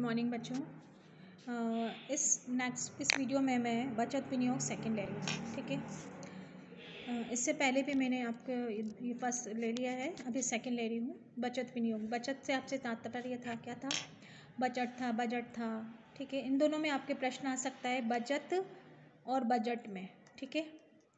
Morning बच्चों। इस video में मैं बचत विनियोग सेकंड ले रही हूँ, ठीक है। इससे पहले भी मैंने आपको ये फर्स्ट ले लिया है, अभी सेकंड ले रही हूँ। बचत विनियोग, बचत से आपसे तात्पर्य था क्या था? बजट था, ठीक है। इन दोनों में आपके प्रश्न आ सकता है, बचत और बजट में, ठीक है।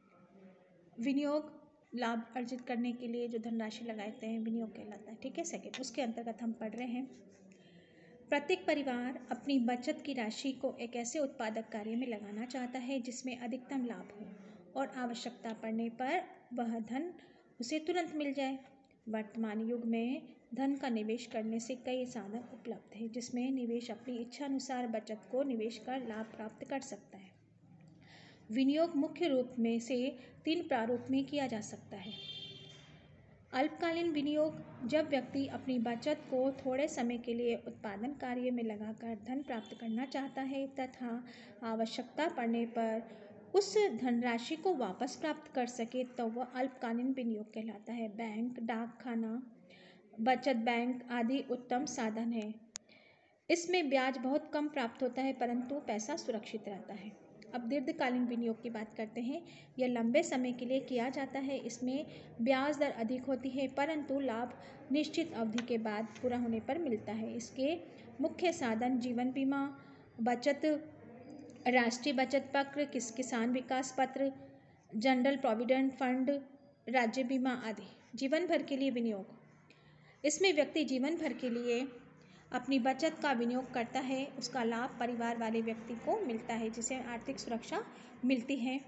विनियोग लाभ अर्जित करने के लिए जो धनराशि लगाते हैं विनियोग कहलाता है, ठीक है। सेकंड, उसके अंतर्गत हम पढ़ रहे हैं। प्रत्येक परिवार अपनी बचत की राशि को एक ऐसे उत्पादक कार्य में लगाना चाहता है जिसमें अधिकतम लाभ हो और आवश्यकता पड़ने पर वह धन उसे तुरंत मिल जाए। वर्तमान युग में धन का निवेश करने से कई साधन उपलब्ध हैं, जिसमें निवेश अपनी इच्छा अनुसार बचत को निवेश कर लाभ प्राप्त कर सकता है। विनियोग मुख्य रूप में से 3 प्रारूप में किया जा सकता है। अल्पकालीन विनियोग, जब व्यक्ति अपनी बचत को थोड़े समय के लिए उत्पादन कार्य में लगाकर धन प्राप्त करना चाहता है तथा आवश्यकता पड़ने पर उस धनराशि को वापस प्राप्त कर सके तो वह अल्पकालीन विनियोग कहलाता है। बैंक, डाकखाना, बचत बैंक आदि उत्तम साधन है। इसमें ब्याज बहुत कम प्राप्त होता है परंतु पैसा सुरक्षित रहता है। अब दीर्घकालीन विनियोग की बात करते हैं। यह लंबे समय के लिए किया जाता है। इसमें ब्याज दर अधिक होती है परंतु लाभ निश्चित अवधि के बाद पूरा होने पर मिलता है। इसके मुख्य साधन जीवन बीमा, बचत, राष्ट्रीय बचत पत्र, किसान विकास पत्र, जनरल प्रोविडेंट फंड, राज्य बीमा आदि। जीवन भर के लिए विनियोग, इसमें व्यक्ति जीवन भर के लिए अपनी बचत का विनियोग करता है, उसका लाभ परिवार वाले व्यक्ति को मिलता है, जिसे आर्थिक सुरक्षा मिलती है।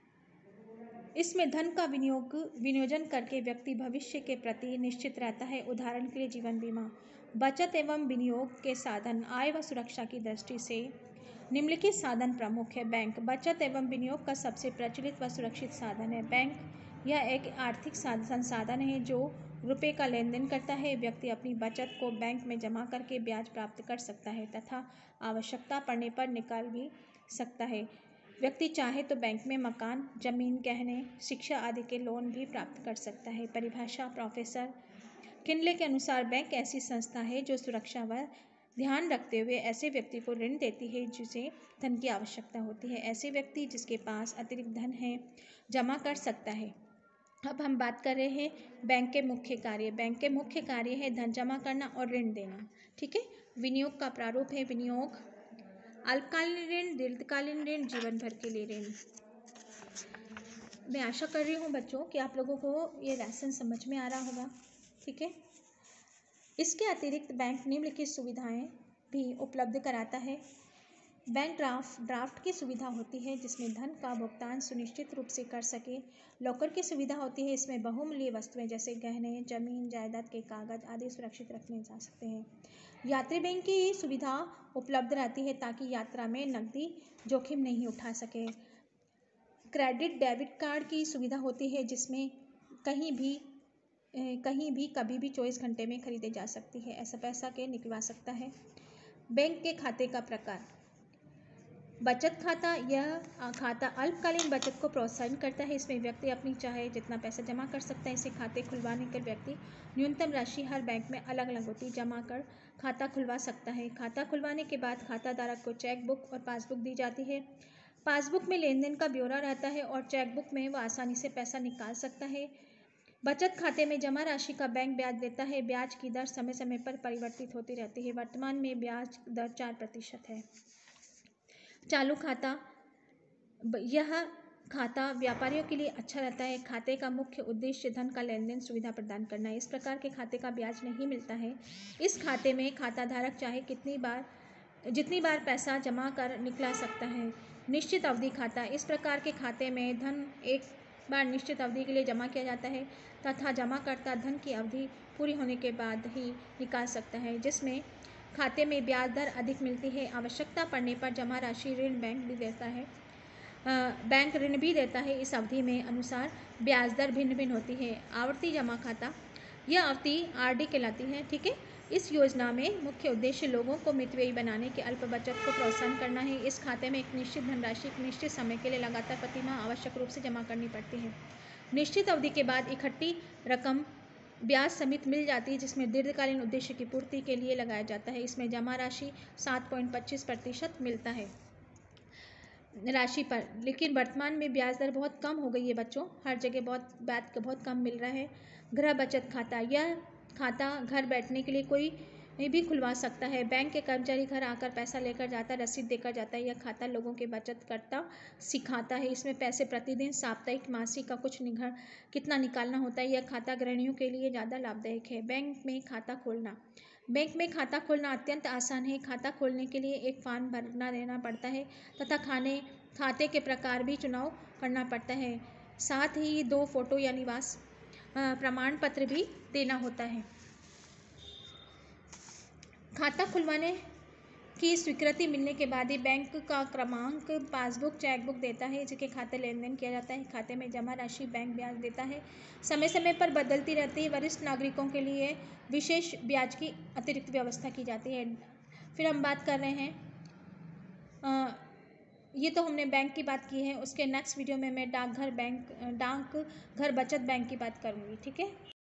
इसमें धन का विनियोजन करके व्यक्ति भविष्य के प्रति निश्चित रहता है। उदाहरण के लिए जीवन बीमा। बचत एवं विनियोग के साधन, आय व सुरक्षा की दृष्टि से निम्नलिखित साधन प्रमुख है। बैंक, बचत एवं विनियोग का सबसे प्रचलित व सुरक्षित साधन है। बैंक यह एक आर्थिक संसाधन है जो रुपए का लेन देन करता है। व्यक्ति अपनी बचत को बैंक में जमा करके ब्याज प्राप्त कर सकता है तथा आवश्यकता पड़ने पर निकाल भी सकता है। व्यक्ति चाहे तो बैंक में मकान, जमीन, गहने, शिक्षा आदि के लोन भी प्राप्त कर सकता है। परिभाषा प्रोफेसर किनले के अनुसार बैंक ऐसी संस्था है जो सुरक्षा व ध्यान रखते हुए ऐसे व्यक्ति को ऋण देती है जिसे धन की आवश्यकता होती है। ऐसे व्यक्ति जिसके पास अतिरिक्त धन है जमा कर सकता है। अब हम बात कर रहे हैं बैंक के मुख्य कार्य। बैंक के मुख्य कार्य है धन जमा करना और ऋण देना, ठीक है। विनियोग का प्रारूप है विनियोग अल्पकालीन ऋण, दीर्घकालीन ऋण, जीवन भर के लिए ऋण। मैं आशा कर रही हूँ बच्चों कि आप लोगों को ये लेसन समझ में आ रहा होगा, ठीक है। इसके अतिरिक्त बैंक निम्नलिखित सुविधाएं भी उपलब्ध कराता है। बैंक ड्राफ्ट की सुविधा होती है जिसमें धन का भुगतान सुनिश्चित रूप से कर सके। लॉकर की सुविधा होती है, इसमें बहुमूल्य वस्तुएं जैसे गहने, जमीन, जायदाद के कागज आदि सुरक्षित रखने जा सकते हैं। यात्री बैंक की सुविधा उपलब्ध रहती है ताकि यात्रा में नकदी जोखिम नहीं उठा सके। क्रेडिट डेबिट कार्ड की सुविधा होती है जिसमें कहीं भी कभी भी 24 घंटे में खरीदे जा सकती है। ऐसा पैसा के निकलवा सकता है। बैंक के खाते का प्रकार। बचत खाता, यह खाता अल्पकालीन बचत को प्रोत्साहित करता है। इसमें व्यक्ति अपनी चाहे जितना पैसा जमा कर सकता है। इसे खाते खुलवाने के व्यक्ति न्यूनतम राशि हर बैंक में अलग अलग होती है, जमा कर खाता खुलवा सकता है। खाता खुलवाने के बाद खाता धारक को चेक बुक और पासबुक दी जाती है। पासबुक में लेन देन का ब्यौरा रहता है और चेक बुक में वह आसानी से पैसा निकाल सकता है। बचत खाते में जमा राशि का बैंक ब्याज देता है। ब्याज की दर समय समय पर परिवर्तित होती रहती है। वर्तमान में ब्याज दर 4% है। चालू खाता, यह खाता व्यापारियों के लिए अच्छा रहता है। खाते का मुख्य उद्देश्य धन का लेन देन सुविधा प्रदान करना है। इस प्रकार के खाते का ब्याज नहीं मिलता है। इस खाते में खाता धारक चाहे जितनी बार पैसा जमा कर निकला सकता है। निश्चित अवधि खाता, इस प्रकार के खाते में धन एक बार निश्चित अवधि के लिए जमा किया जाता है तथा जमाकर्ता धन की अवधि पूरी होने के बाद ही निकाल सकता है, जिसमें खाते में ब्याज दर अधिक मिलती है। आवश्यकता पड़ने पर जमा राशि ऋण बैंक भी देता है। बैंक ऋण भी देता है। इस अवधि में अनुसार ब्याज दर भिन्न भिन्न होती है। आवर्ती जमा खाता, यह अवधि आरडी कहलाती है, ठीक है। इस योजना में मुख्य उद्देश्य लोगों को मितव्ययी बनाने के अल्प बचत को प्रोत्साहन करना है। इस खाते में एक निश्चित धनराशि एक निश्चित समय के लिए लगातार प्रतिमाह आवश्यक रूप से जमा करनी पड़ती है। निश्चित अवधि के बाद इकट्ठी रकम ब्याज समिति मिल जाती है जिसमें दीर्घकालीन उद्देश्य की पूर्ति के लिए लगाया जाता है। इसमें जमा राशि 7.25% मिलता है राशि पर। लेकिन वर्तमान में ब्याज दर बहुत कम हो गई है बच्चों, हर जगह बहुत कम मिल रहा है। गृह बचत खाता, यह खाता घर बैठने के लिए कोई भी खुलवा सकता है। बैंक के कर्मचारी घर आकर पैसा लेकर जाता है, रसीद देकर जाता है। यह खाता लोगों के बचत करता सिखाता है। इसमें पैसे प्रतिदिन, साप्ताहिक, मासिक का कितना निकालना होता है। यह खाता गृहिणियों के लिए ज़्यादा लाभदायक है। बैंक में खाता खोलना अत्यंत आसान है। खाता खोलने के लिए एक फॉर्म भरना देना पड़ता है तथा खाते के प्रकार भी चुनाव करना पड़ता है। साथ ही 2 फोटो या निवास प्रमाण पत्र भी देना होता है। खाता खुलवाने की स्वीकृति मिलने के बाद ही बैंक का क्रमांक, पासबुक, चेकबुक देता है, जिसके खाते लेन देन किया जाता है। खाते में जमा राशि बैंक ब्याज देता है, समय समय पर बदलती रहती है। वरिष्ठ नागरिकों के लिए विशेष ब्याज की अतिरिक्त व्यवस्था की जाती है। फिर हम बात कर रहे हैं, ये तो हमने बैंक की बात की है। उसके नेक्स्ट वीडियो में मैं डाकघर बचत बैंक की बात करूँगी। ठीक है।